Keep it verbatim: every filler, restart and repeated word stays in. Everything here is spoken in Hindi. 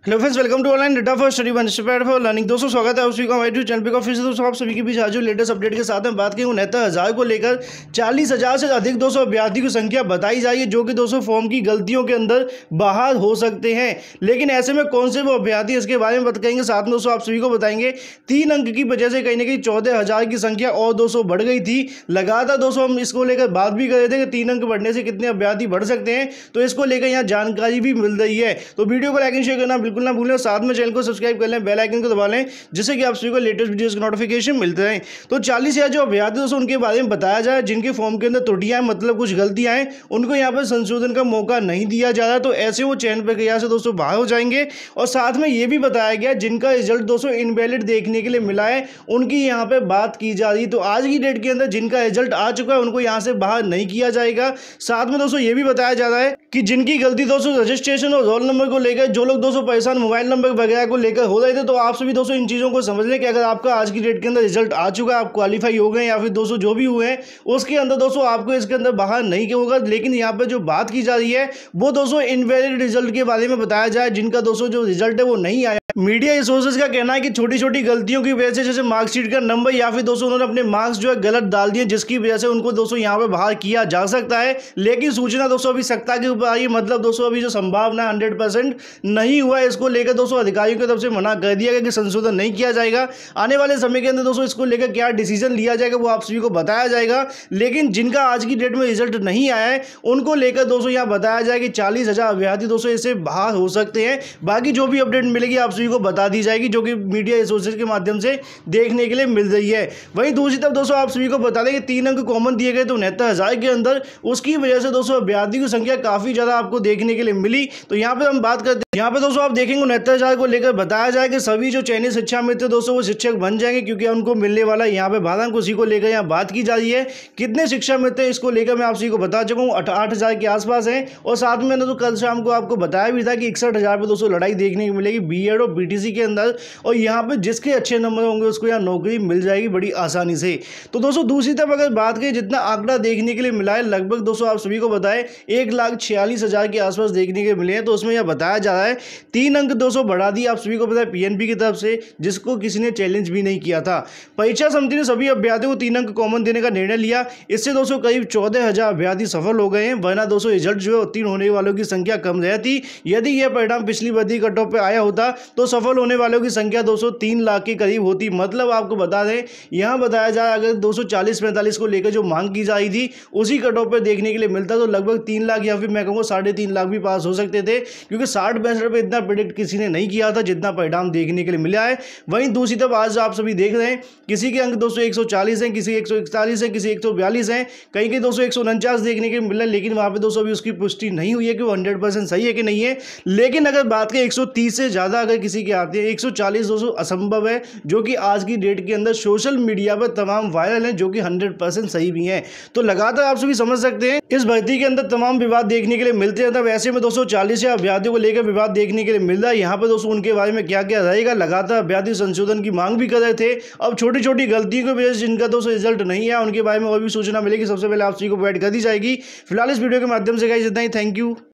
Hello friends, welcome to online data for study one student for learning. दोस्तों स्वागत है आप सभी का हमारे यूट्यूब चैनल पे। फिर से दोस्तों आप सभी के बीच आज लेटेस्ट अपडेट के साथ में बात की उनहत्तर हज़ार को लेकर चालीस हज़ार से अधिक दोस्तों अभ्यर्थी की संख्या बताई जा रही है, जो कि दोस्तों फॉर्म की गलतियों के अंदर बाहर हो सकते हैं। लेकिन ऐसे में कौन से वो अभ्यर्थी, इसके बारे में बताएंगे। साथ में दोस्तों आप सभी को बताएंगे तीन अंक की वजह से कहीं ना कहीं चौदह हज़ार की संख्या और दोस्तों बढ़ गई थी। लगातार दोस्तों हम इसको लेकर बात भी कर रहे थे कि तीन अंक बढ़ने से कितने अभ्यर्थी बढ़ सकते हैं, तो इसको लेकर यहाँ जानकारी भी मिल रही है। तो वीडियो को लाइक एंड शेयर करना बिल्कुल ना भूलें, साथ में चैनल को सब्सक्राइब कर लें, बेल आइकन को दबा लें, जिससे कि आप सभी को लेटेस्ट वीडियोस के नोटिफिकेशन मिलते हैं। तो चालीस हजार जो अभ्यर्थी दोस्तों उनके बारे में बताया जाए, जिनके फॉर्म के अंदर त्रुटियां मतलब कुछ गलतियां हैं, उनको यहाँ पर संशोधन का मौका नहीं दिया जा रहा। तो ऐसे वो चयन प्रक्रिया से दोस्तों बाहर हो जाएंगे। और साथ में ये भी बताया गया जिनका रिजल्ट दोस्तों इनवैलिड देखने के लिए मिला है, उनकी यहाँ पे बात की जा रही। तो आज की डेट के अंदर जिनका रिजल्ट आ चुका है, उनको यहाँ से बाहर नहीं किया जाएगा। साथ में दोस्तों ये भी बताया जा रहा है कि जिनकी गलती दोस्तों रजिस्ट्रेशन और रोल नंबर को लेकर, जो लोग दोस्तों परेशान मोबाइल नंबर वगैरह को लेकर हो रहे थे, तो आप सभी दोस्तों इन चीज़ों को समझ लें कि अगर आपका आज की डेट के अंदर रिजल्ट आ चुका है, आप क्वालिफाई हो गए या फिर दोस्तों जो भी हुए हैं, उसके अंदर दोस्तों आपको इसके अंदर बाहर नहीं होगा। लेकिन यहाँ पे जो बात की जा रही है वो दोस्तों इनवैलिड रिजल्ट के बारे में बताया जाए, जिनका दोस्तों जो रिजल्ट है वो नहीं आया। मीडिया रिसोर्सेज का कहना है कि छोटी छोटी गलतियों की वजह से, जैसे मार्कशीट का नंबर या फिर दोस्तों उन्होंने अपने मार्क्स जो है गलत डाल दिए, जिसकी वजह से उनको दोस्तों यहाँ पे बाहर किया जा सकता है। लेकिन सूचना दोस्तों अभी सत्ता के ऊपर आई, मतलब दोस्तों अभी जो संभावना हंड्रेड परसेंट नहीं हुआ है, इसको लेकर दोस्तों अधिकारियों की तरफ से मना कर दिया गया कि संशोधन नहीं किया जाएगा। आने वाले समय के अंदर दोस्तों इसको लेकर क्या डिसीजन लिया जाएगा वो आप सभी को बताया जाएगा। लेकिन जिनका आज की डेट में रिजल्ट नहीं आया है, उनको लेकर दोस्तों यहाँ बताया जाए कि चालीस हजार अभ्यर्थी दोस्तों इससे बाहर हो सकते हैं। बाकी जो भी अपडेट मिलेगी आप सभी को बता दी जाएगी, जो कि मीडिया रिसोर्सेज के माध्यम से देखने के लिए मिल रही है। वहीं दूसरी तरफ दोस्तों आप सभी को बता दें कि तीन अंक कॉमन दिए गए तो उनहत्तर हजार के अंदर, उसकी वजह से दोस्तों अभ्यर्थी की संख्या काफी ज्यादा आपको देखने के लिए मिली। तो यहाँ पे हम बात करते हैं, यहाँ पे दोस्तों आप देखेंगे उनहत्तर हजार को लेकर बताया जाए कि सभी जो चयनित शिक्षा मित्र दोस्तों वो शिक्षक बन जाएंगे, क्योंकि उनको मिलने वाला यहाँ पे बारह अंक, उसी को लेकर यहाँ बात की जा रही है। कितने शिक्षा मित्र इसको लेकर मैं आप सभी को बता चुका हूँ, आठ हजार के आसपास है। और साथ में मैंने तो कल शाम को आपको बताया भी था कि इकसठ हजार पे दोस्तों लड़ाई देखने को मिलेगी बीएड और बीटीसी के अंदर। और यहाँ पे जिसके अच्छे नंबर होंगे उसको यहाँ नौकरी मिल जाएगी बड़ी आसानी से। तो दोस्तों दूसरी तरफ अगर बात करें, जितना आंकड़ा देखने के लिए मिला है, लगभग दोस्तों आप सभी को बताएं एक लाख छियालीस हजार के आसपास देखने के मिले हैं। तो उसमें यह बताया जा रहा है तीन अंक दोस्तों बढ़ा दिए आप सभी को पता है पीएनबी की तरफ से, जिसको किसी ने चैलेंज भी नहीं किया था। परीक्षा समिति ने सभी अभ्यर्थियों को तीन अंक कॉमन देने का निर्णय लिया। इससे दोस्तों करीब चौदह हजार अभ्यर्थी सफल हो गए हैं, वरना दोस्तों रिजल्ट जो है उत्तीर्ण होने वालों की संख्या कम रहती। यदि यह परिणाम पिछली भर्ती कट ऑफ पे आया होता तो सफल होने वालों की संख्या दोस्तों तीन लाख के करीब होती। मतलब आपको बता दें, यहाँ बताया जाए अगर दो सौ चालीस पैंतालीस को लेकर जो मांग की जा रही थी उसी कट ऑफ पे देखने के लिए मिलता तो लगभग तीन लाख या फिर मैं कहूँगा साढ़े तीन लाख भी पास हो सकते थे, क्योंकि साठ पैंसठ पे इतना प्रेडिक्ट किसी ने नहीं किया था जितना परिणाम देखने के लिए मिला है। वहीं दूसरी तरफ आज आप सभी देख रहे हैं किसी के अंक दोस्तों एक सौ चालीस हैं, किसी एक सौ इकतालीस है, किसी एक सौ बयालीस है, कहीं के दोस्तों एक सौ उनचास देखने के लिए मिला। लेकिन वहाँ पे दोस्तों अभी उसकी पुष्टि नहीं हुई है कि वो हंड्रेड परसेंट सही है कि नहीं है। लेकिन अगर बात करें एक सौ तीस से ज़्यादा अगर किसी के आते हैं, एक सौ चालीस दोस्तों असंभव है, जो कि आज की डेट के अंदर सोशल मीडिया पर तमाम वायरल हैं, जो कि हंड्रेड परसेंट सही भी हैं। तो लगातार आप सभी समझ सकते हैं इस भर्ती के अंदर तमाम विवाद देखने के लिए मिलते हैं। तब ऐसे में दोस्तों चालीस या अभ्यर्थियों को लेकर विवाद देखने के लिए मिल रहा है। यहाँ पर दोस्तों उनके बारे में क्या क्या रहेगा, लगातार अभ्यर्थी संशोधन की मांग भी कर रहे थे। अब छोटी छोटी गलतियों की वजह से जिनका दोस्तों रिजल्ट नहीं है, उनके बारे में और भी सूचना मिलेगी, सबसे पहले आप सभी को प्रोवाइड कर दी जाएगी। फिलहाल इस वीडियो के माध्यम से गाइस इतना ही। Thank you.